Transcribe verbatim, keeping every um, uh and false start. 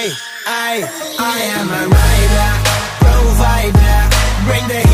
I, I, I am a rider, provider, bring the